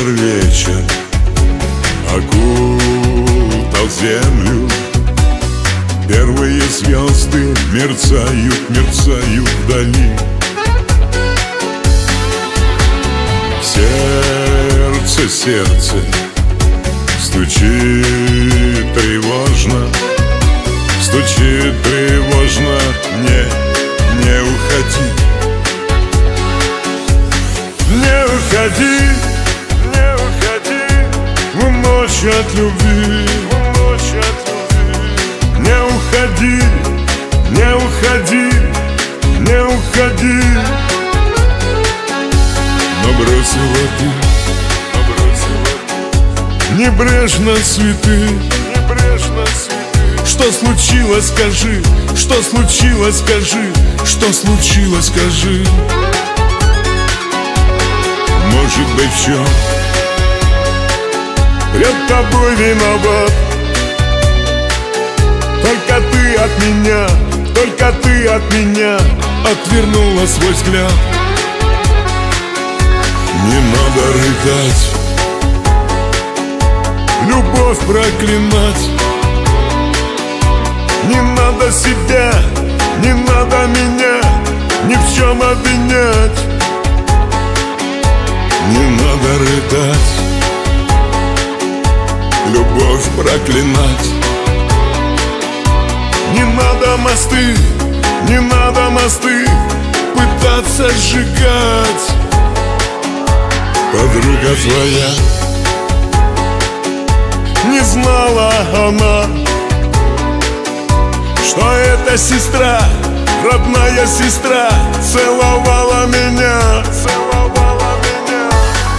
вечер окутал землю. Первые звезды мерцают, мерцают вдали. Сердце, сердце стучит тревожно, стучит тревожно. Не уходи, не уходи, не уходи в ночь от любви, в ночь от любви. Не уходи, не уходи, не уходи. Набросила ты, небрежно цветы, небрежно цветы. Что случилось, скажи, что случилось, скажи, что случилось, скажи. Может быть, в чем пред тобой виноват? Только ты от меня, только ты от меня отвернула свой взгляд. Не надо рыдать, любовь проклинать. Не надо себя, не надо меня ни в чем обвинять. Не надо рыдать, любовь проклинать. Не надо мосты, не надо мосты пытаться сжигать. Подруга твоя, не знала она, что эта сестра, родная сестра, целовала меня, целовала меня.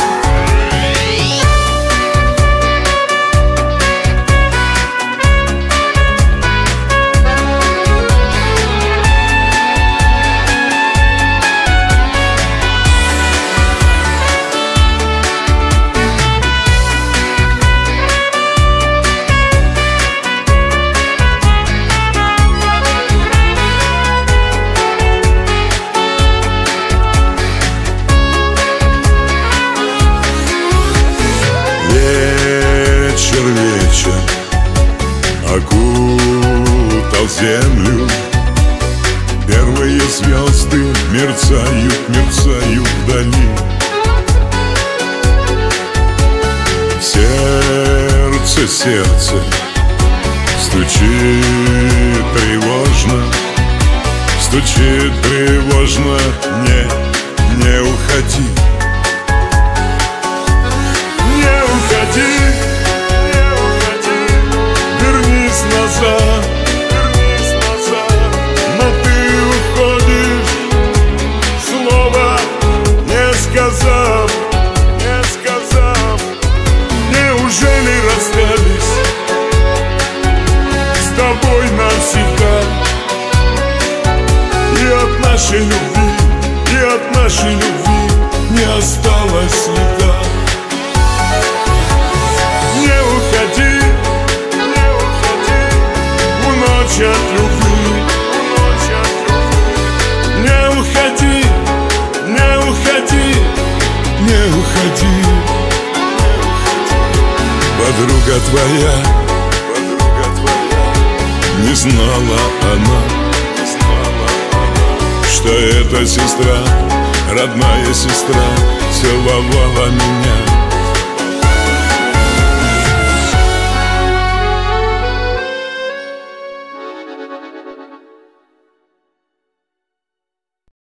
Вечер окутал землю. Первые звезды мерцают, мерцают вдали. Сердце, сердце стучит тревожно, стучит тревожно. Не уходи, не уходи. Назад, вернись назад. Но ты уходишь, слова не сказав, не сказав. Неужели расстались с тобой навсегда? И от нашей любви, и от нашей любви не осталось следа. Не уходи от любви, не уходи, не уходи, не уходи. Подруга твоя, не знала она, что эта сестра, родная сестра, целовала меня.